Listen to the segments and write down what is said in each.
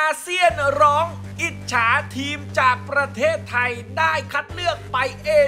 เซียนร้องอิจฉาทีมจากประเทศไทยได้คัดเลือกไป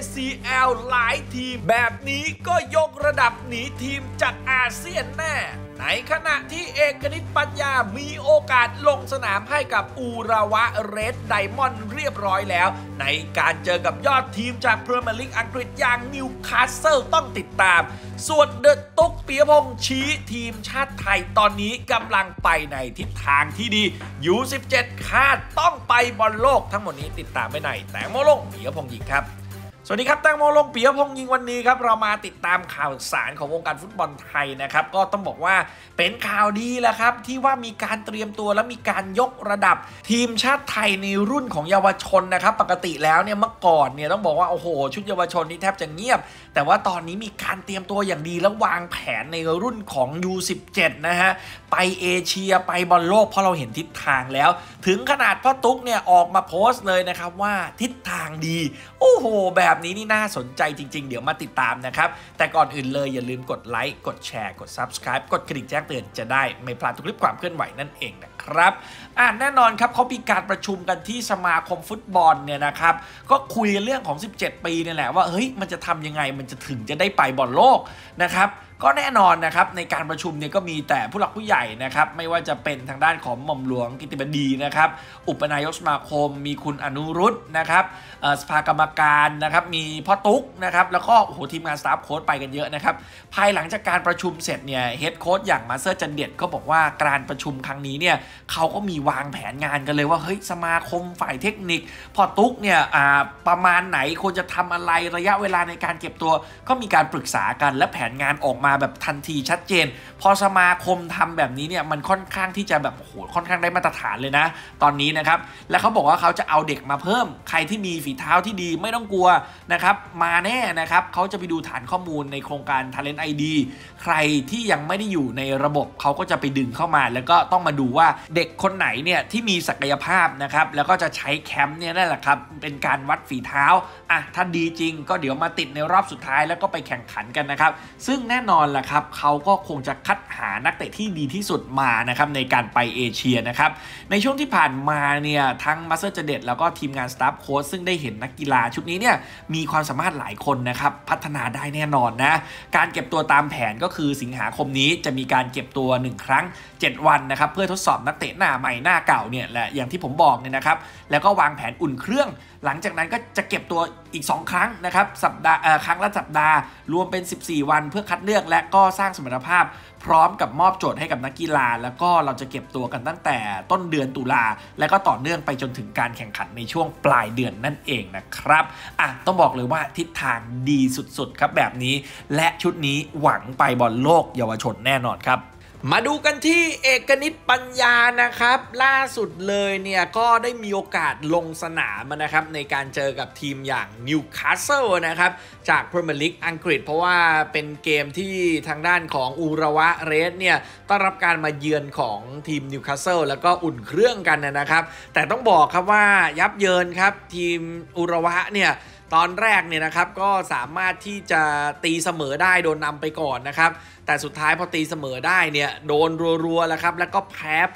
ACL หลายทีมแบบนี้ก็ยกระดับหนีทีมจากอาเซียนแน่ในขณะที่เอกนิตปัญญามีโอกาสลงสนามให้กับอูราวะเรดไดมอนด์เรียบร้อยแล้วในการเจอกับยอดทีมจากพรีเมียร์ลีกอังกฤษอย่างนิวคาสเซิลต้องติดตามส่วนเดอะตุ๊กปิยพงษ์ชี้ทีมชาติไทยตอนนี้กำลังไปในทิศทางที่ดี U17 คาดต้องไปบอลโลกทั้งหมดนี้ติดตามไปในแตงโมลงปิยพงษ์ยิงครับสวัสดีครับแตงโมลงปิยพงษ์ยิงวันนี้ครับเรามาติดตามข่าวสารของวงการฟุตบอลไทยนะครับก็ต้องบอกว่าเป็นข่าวดีแหละครับที่ว่ามีการเตรียมตัวและมีการยกระดับทีมชาติไทยในรุ่นของเยาวชนนะครับปกติแล้วเนี่ยเมื่อก่อนเนี่ยต้องบอกว่าโอ้โหชุดเยาวชนนี่แทบจะเงียบแต่ว่าตอนนี้มีการเตรียมตัวอย่างดีและวางแผนในรุ่นของ U17 นะฮะไปเอเชียไปบอลโลกเพราะเราเห็นทิศทางแล้วถึงขนาดพ่อตุ๊กเนี่ยออกมาโพสต์เลยนะครับว่าทิศทางดีโอ้โหแบบนี้นี่น่าสนใจจริงๆเดี๋ยวมาติดตามนะครับแต่ก่อนอื่นเลยอย่าลืมกดไลค์กดแชร์กด Subscribe กดกระดิ่งแจ้งเตือนจะได้ไม่พลาดทุกคลิปความเคลื่อนไหวนั่นเองนะครับแน่นอนครับเขามีการประชุมกันที่สมาคมฟุตบอลเนี่ยนะครับก็คุยเรื่องของ17ปีนี่แหละว่าเฮ้ยมันจะทำยังไงมันจะถึงจะได้ไปบอลโลกนะครับก็แน่นอนนะครับในการประชุมเนี่ยก็มีแต่ผู้หลักผู้ใหญ่นะครับไม่ว่าจะเป็นทางด้านของหม่อมหลวงกิติบดีนะครับอุปนายกสมาคมมีคุณอนุรุตนะครับสภากรรมการนะครับมีพ่อตุ๊กนะครับแล้วก็โอ้โหทีมงานสตาฟโค้ชไปกันเยอะนะครับภายหลังจากการประชุมเสร็จเนี่ยเฮดโค้ชอย่างมาสเตอร์จันเด็ดก็บอกว่าการประชุมครั้งนี้เนี่ยเขาก็มีวางแผนงานกันเลยว่าเฮ้ยสมาคมฝ่ายเทคนิคพ่อตุ๊กเนี่ยประมาณไหนควรจะทำอะไรระยะเวลาในการเก็บตัวก็มีการปรึกษากันและแผนงานออกมาแบบทันทีชัดเจนพอสมาคมทำแบบนี้เนี่ยมันค่อนข้างที่จะแบบโอ้โหค่อนข้างได้มาตรฐานเลยนะตอนนี้นะครับและเขาบอกว่าเขาจะเอาเด็กมาเพิ่มใครที่มีฝีเท้าที่ดีไม่ต้องกลัวนะครับมาแน่นะครับเขาจะไปดูฐานข้อมูลในโครงการ Talent ID ใครที่ยังไม่ได้อยู่ในระบบเขาก็จะไปดึงเข้ามาแล้วก็ต้องมาดูว่าเด็กคนไหนเนี่ยที่มีศักยภาพนะครับแล้วก็จะใช้แคมป์เนี่ยนั่นแหละครับเป็นการวัดฝีเท้าถ้าดีจริงก็เดี๋ยวมาติดในรอบสุดท้ายแล้วก็ไปแข่งขันกันนะครับซึ่งแน่นอนล่ะครับเขาก็คงจะคัดหานักเตะที่ดีที่สุดมานะครับในการไปเอเชียนะครับในช่วงที่ผ่านมาเนี่ยทั้งมาสเตอร์เจเดตแล้วก็ทีมงานสตาฟโค้ชซึ่งได้เห็นนักกีฬาชุดนี้เนี่ยมีความสามารถหลายคนนะครับพัฒนาได้แน่นอนนะการเก็บตัวตามแผนก็คือสิงหาคมนี้จะมีการเก็บตัว1ครั้ง7วันนะครับเพื่อทดสอบนักเตะหน้าใหม่หน้าเก่าเนี่ยแหละอย่างที่ผมบอกเนี่ยนะครับแล้วก็วางแผนอุ่นเครื่องหลังจากนั้นก็จะเก็บตัวอีก2ครั้งนะครับสัปดาห์ครั้งละสัปดาห์รวมเป็น14วันเพื่อคัดเลือกและก็สร้างสมรรถภาพพร้อมกับมอบโจทย์ให้กับนักกีฬาแล้วก็เราจะเก็บตัวกันตั้งแต่ต้นเดือนตุลาแล้วก็ต่อเนื่องไปจนถึงการแข่งขันในช่วงปลายเดือนนั่นเองนะครับต้องบอกเลยว่าทิศทางดีสุดๆครับแบบนี้และชุดนี้หวังไปบอลโลกเยาวชนแน่นอนครับมาดูกันที่เอกนิตปัญญานะครับล่าสุดเลยเนี่ยก็ได้มีโอกาสลงสนามนะครับในการเจอกับทีมอย่างนิวคาสเซิลนะครับจากพรีเมียร์ลีกอังกฤษเพราะว่าเป็นเกมที่ทางด้านของอูราวะเรดเนี่ยต้อนรับการมาเยือนของทีมนิวคาสเซิลแล้วก็อุ่นเครื่องกันนะครับแต่ต้องบอกครับว่ายับเยินครับทีมอูราวะเนี่ยตอนแรกเนี่ยนะครับก็สามารถที่จะตีเสมอได้โดนนำไปก่อนนะครับแต่สุดท้ายพอตีเสมอได้เนี่ยโดนรัวๆแล้วครับแล้วก็แพ้ไป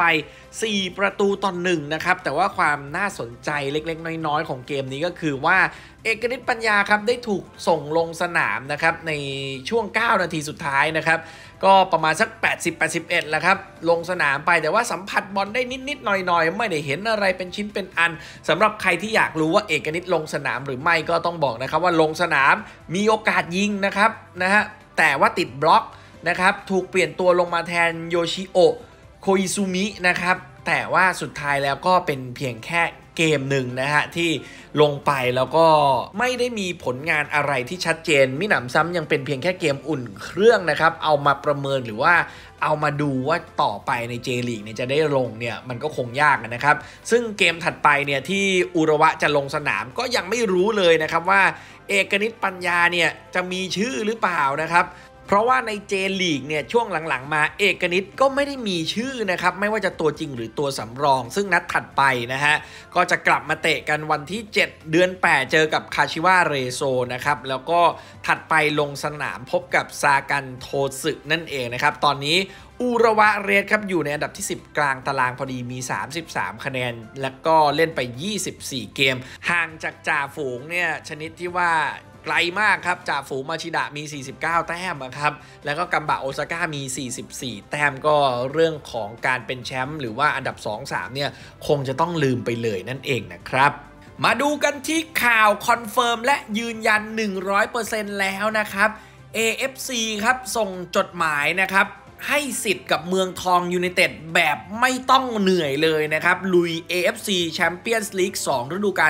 4ประตูต่อ1นะครับแต่ว่าความน่าสนใจเล็กๆน้อยๆของเกมนี้ก็คือว่าเอกนิตปัญญาครับได้ถูกส่งลงสนามนะครับในช่วง9นาทีสุดท้ายนะครับก็ประมาณสัก80-81แล้วครับลงสนามไปแต่ว่าสัมผัสบอลได้นิดๆหน่อยๆไม่ได้เห็นอะไรเป็นชิ้นเป็นอันสำหรับใครที่อยากรู้ว่าเอกนิตลงสนามหรือไม่ก็ต้องบอกนะครับว่าลงสนามมีโอกาสยิงนะครับแต่ว่าติดบล็อกนะครับถูกเปลี่ยนตัวลงมาแทนโยชิโอะโคอิซุมินะครับแต่ว่าสุดท้ายแล้วก็เป็นเพียงแค่เกมหนึ่งนะฮะที่ลงไปแล้วก็ไม่ได้มีผลงานอะไรที่ชัดเจนมิหนำซ้ำยังเป็นเพียงแค่เกมอุ่นเครื่องนะครับเอามาประเมินหรือว่าเอามาดูว่าต่อไปในเจลีกเนี่ยจะได้ลงเนี่ยมันก็คงยากนะครับซึ่งเกมถัดไปเนี่ยที่อุระวะจะลงสนามก็ยังไม่รู้เลยนะครับว่าเอกนิตปัญญาเนี่ยจะมีชื่อหรือเปล่านะครับเพราะว่าในเจลีกเนี่ยช่วงหลังๆมาเอกนิตก็ไม่ได้มีชื่อนะครับไม่ว่าจะตัวจริงหรือตัวสำรองซึ่งนัดถัดไปนะฮะก็จะกลับมาเตะกันวันที่7เดือน8เจอกับคาชิวะเรโซนะครับแล้วก็ถัดไปลงสนามพบกับซากันโทสึนั่นเองนะครับตอนนี้อูระวะเรดครับอยู่ในอันดับที่10กลางตารางพอดีมี33คะแนนแล้วก็เล่นไป24เกมห่างจากจ่าฝูงเนี่ยชนิดที่ว่าไกลมากครับจ่าฝูงมาชิดะมี49แต้มครับแล้วก็กัมบะโอซาก้ามี44แต้มก็เรื่องของการเป็นแชมป์หรือว่าอันดับ 2-3 เนี่ยคงจะต้องลืมไปเลยนั่นเองนะครับมาดูกันที่ข่าวคอนเฟิร์มและยืนยัน 100% แล้วนะครับ AFC ครับส่งจดหมายนะครับให้สิทธิ์กับเมืองทองยูไนเต็ดแบบไม่ต้องเหนื่อยเลยนะครับลุย AFC Champions League 2 ฤดูกาล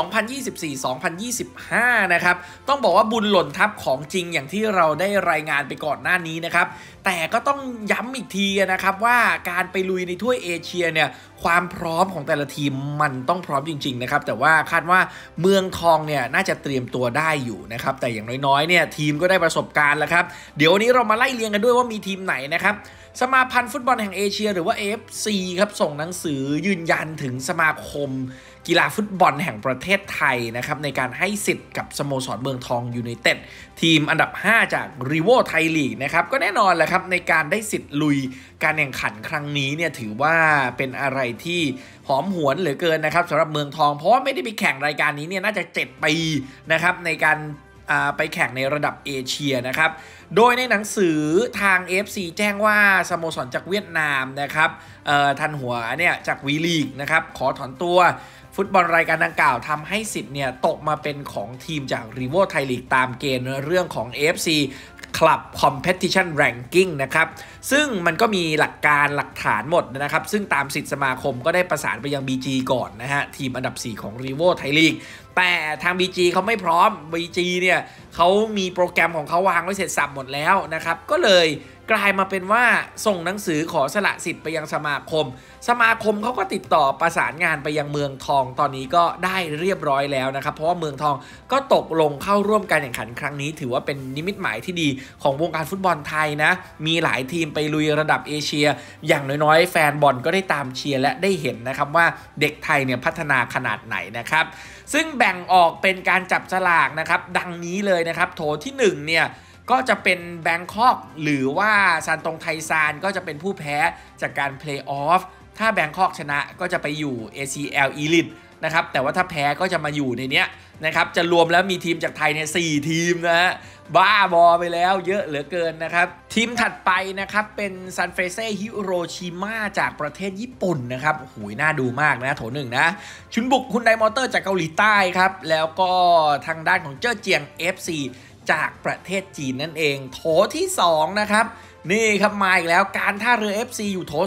2024-2025 นะครับต้องบอกว่าบุญหล่นทับของจริงอย่างที่เราได้รายงานไปก่อนหน้านี้นะครับแต่ก็ต้องย้ำอีกทีนะครับว่าการไปลุยในถ้วยเอเชียเนี่ยความพร้อมของแต่ละทีมมันต้องพร้อมจริงๆนะครับแต่ว่าคาดว่าเมืองทองเนี่ยน่าจะเตรียมตัวได้อยู่นะครับแต่อย่างน้อยๆเนี่ยทีมก็ได้ประสบการณ์แล้วครับเดี๋ยววันนี้เรามาไล่เรียงกันด้วยว่ามีทีมไหนนะครับสมาพันธ์ฟุตบอลแห่งเอเชียหรือว่า AFC ครับส่งหนังสือยืนยันถึงสมาคมกีฬาฟุตบอลแห่งประเทศไทยนะครับในการให้สิทธิ์กับสโมสรเมืองทองยูไนเต็ดทีมอันดับ5จากรีโวไทยลีกนะครับก็แน่นอนแหละครับในการได้สิทธิ์ลุยการแข่งขันครั้งนี้เนี่ยถือว่าเป็นอะไรที่หอมหวนเหลือเกินนะครับสำหรับเมืองทองเพราะว่าไม่ได้ไปแข่งรายการนี้เนี่ยน่าจะ7ปีนะครับในการไปแข่งในระดับเอเชียนะครับโดยในหนังสือทาง AFC แจ้งว่าสโมสรจากเวียดนามนะครับทันหัวเนี่ยจากวีลีกนะครับขอถอนตัวฟุตบอลรายการดังกล่าวทำให้สิทธิ์เนี่ยตกมาเป็นของทีมจากรีโวไทยลีกตามเกณฑ์เรื่องของ AFC Club Competition Ranking นะครับซึ่งมันก็มีหลักการหลักฐานหมดนะครับซึ่งตามสิทธิสมาคมก็ได้ประสานไปยัง BG ก่อนนะฮะทีมอันดับ4ของรีโวไทยลีกแต่ทาง BG เขาไม่พร้อม BG เนี่ยเขามีโปรแกรมของเขาวางไว้เสร็จสับหมดแล้วนะครับก็เลยกลายมาเป็นว่าส่งหนังสือขอสละสิทธิ์ไปยังสมาคมเขาก็ติดต่อประสานงานไปยังเมืองทองตอนนี้ก็ได้เรียบร้อยแล้วนะครับเพราะว่าเมืองทองก็ตกลงเข้าร่วมการแข่งขันครั้งนี้ถือว่าเป็นนิมิตหมายที่ดีของวงการฟุตบอลไทยนะมีหลายทีมไปลุยระดับเอเชียอย่างน้อยๆแฟนบอลก็ได้ตามเชียร์และได้เห็นนะครับว่าเด็กไทยเนี่ยพัฒนาขนาดไหนนะครับซึ่งแบ่งออกเป็นการจับฉลากนะครับดังนี้เลยนะครับโถที่1เนี่ยก็จะเป็นแบงคอกหรือว่าซานตงไทซานก็จะเป็นผู้แพ้จากการเพลย์ออฟถ้าแบงคอกชนะก็จะไปอยู่ ACL Elite นะครับแต่ว่าถ้าแพ้ก็จะมาอยู่ในเนี้ยนะครับจะรวมแล้วมีทีมจากไทยเนี่ย4ทีมนะฮะบ้าบอไปแล้วเยอะเหลือเกินนะครับทีมถัดไปนะครับเป็นซันเฟรเซ่ฮิโรชิมาจากประเทศญี่ปุ่นนะครับโอ้โหน่าดูมากนะโถ1นะชุนบุกฮุนไดมอเตอร์จากเกาหลีใต้ครับแล้วก็ทางด้านของเจ้อเจียง FCจากประเทศจีนนั่นเองโถที่2นะครับนี่ครับมาอีกแล้วการท่าเรือ FC อยู่โถ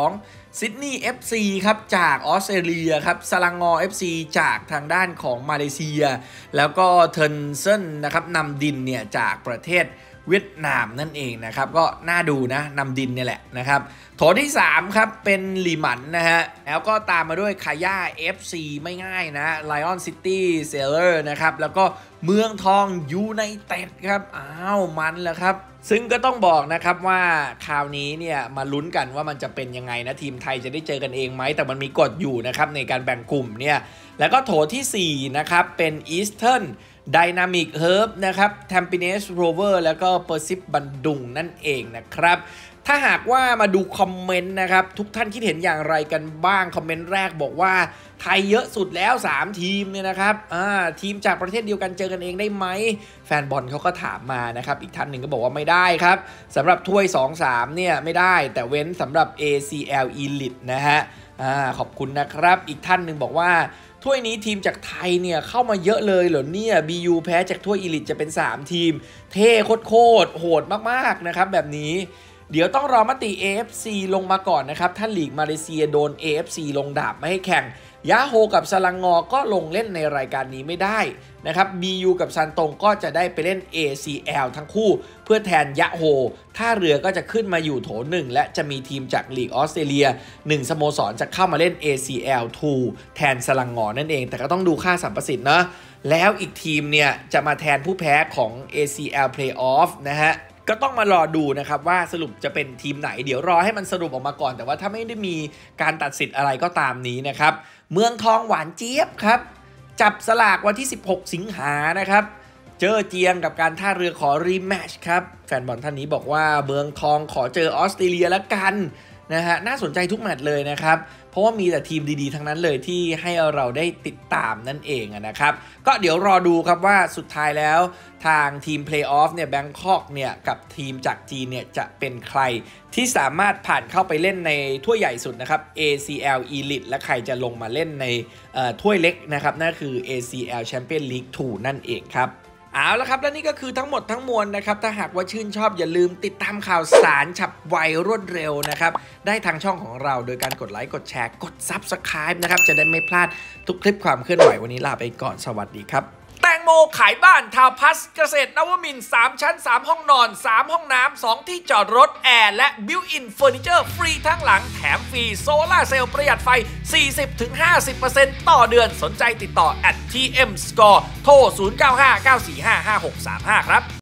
2ซิดนีย์ FC ครับจากออสเตรเลียครับสลังงอ FC จากทางด้านของมาเลเซียแล้วก็เทิร์นเซินนะครับนำดินเนี่ยจากประเทศเวียดนามนั่นเองนะครับก็น่าดูนะนำดินเนี่ยแหละนะครับโถที่3ครับเป็นลีหมันนะฮะแล้วก็ตามมาด้วยคาย่า FC ไม่ง่ายนะไลออนซิตี้เซลเลอร์นะครับแล้วก็เมืองทองยูไนเต็ดครับอ้าวมันแล้วครับซึ่งก็ต้องบอกนะครับว่าคราวนี้เนี่ยมาลุ้นกันว่ามันจะเป็นยังไงนะทีมไทยจะได้เจอกันเองไหมแต่มันมีกฎอยู่นะครับในการแบ่งกลุ่มเนี่ยแล้วก็โถที่4นะครับเป็นอีสเทิร์นไดนามิกเฮิร์บนะครับแทมปิเนสโรเวอร์แล้วก็เปอร์ซิปบันดุงนั่นเองนะครับถ้าหากว่ามาดูคอมเมนต์นะครับทุกท่านคิดเห็นอย่างไรกันบ้างคอมเมนต์แรกบอกว่าไทยเยอะสุดแล้ว3ทีมเนี่ยนะครับทีมจากประเทศเดียวกันเจอกันเองได้ไหมแฟนบอลเขาก็ถามมานะครับอีกท่านหนึ่งก็บอกว่าไม่ได้ครับสำหรับถ้วย 2-3 เนี่ยไม่ได้แต่เว้นสำหรับ ACL Elite นะฮะขอบคุณนะครับอีกท่านหนึ่งบอกว่าถ้วยนี้ทีมจากไทยเนี่ยเข้ามาเยอะเลยเหรอเนี่ย BU แพ้จากถ้วย Elite จะเป็น3ทีมเท่โคตรโหดมากๆนะครับแบบนี้เดี๋ยวต้องรอมติ AFC ลงมาก่อนนะครับถ้าลีกมาเลเซียโดน AFC ลงดาบไม่ให้แข่งยาโฮกับสลังงอก็ลงเล่นในรายการนี้ไม่ได้นะครับ BU กับซันตงก็จะได้ไปเล่น ACL ทั้งคู่เพื่อแทนยาโฮท่าเรือก็จะขึ้นมาอยู่โถ1และจะมีทีมจากลีกออสเตรเลีย1สโมสรจะเข้ามาเล่น ACL 2 แทนสลังงอนั่นเองแต่ก็ต้องดูค่าสัมประสิทธิ์นะแล้วอีกทีมเนี่ยจะมาแทนผู้แพ้ของ ACL Playoff นะฮะก็ต้องมารอดูนะครับว่าสรุปจะเป็นทีมไหนเดี๋ยวรอให้มันสรุปออกมาก่อนแต่ว่าถ้าไม่ได้มีการตัดสิทธิ์อะไรก็ตามนี้นะครับเมืองทองหวานเจี๊ยบครับจับสลากวันที่16สิงหานะครับเจอเจียงกับการท่าเรือขอรีแมตช์ครับแฟนบอลท่านนี้บอกว่าเมืองทองขอเจอออสเตรเลียแล้วกันนะฮะน่าสนใจทุกแมตช์เลยนะครับเพราะว่ามีแต่ทีมดีๆทั้งนั้นเลยที่ให้เราได้ติดตามนั่นเองนะครับก็เดี๋ยวรอดูครับว่าสุดท้ายแล้วทางทีมเพลย์ออฟเนี่ยแบงคอกเนี่ยกับทีมจากจีนเนี่ยจะเป็นใครที่สามารถผ่านเข้าไปเล่นในถ้วยใหญ่สุดนะครับ ACL Elite และใครจะลงมาเล่นในถ้วยเล็กนะครับนั่นคือ ACL Champion League 2 นั่นเองครับเอาละครับและนี่ก็คือทั้งหมดทั้งมวลนะครับถ้าหากว่าชื่นชอบอย่าลืมติดตามข่าวสารฉับไวรวดเร็วนะครับได้ทางช่องของเราโดยการกดไลค์กดแชร์กด Subscribe นะครับจะได้ไม่พลาดทุกคลิปความเคลื่อนไหววันนี้ลาไปก่อนสวัสดีครับแตงโมขายบ้านทาวน์พัสเกษตรนวมินทร์3ชั้น3ห้องนอน3ห้องน้ำ2ที่จอดรถแอร์และบิวอินเฟอร์นิเจอร์ฟรีทั้งหลังแถมฟรีโซล่าเซลล์ประหยัดไฟ 40-50% ต่อเดือนสนใจติดต่อ @tmscore โทร 0959455635 ครับ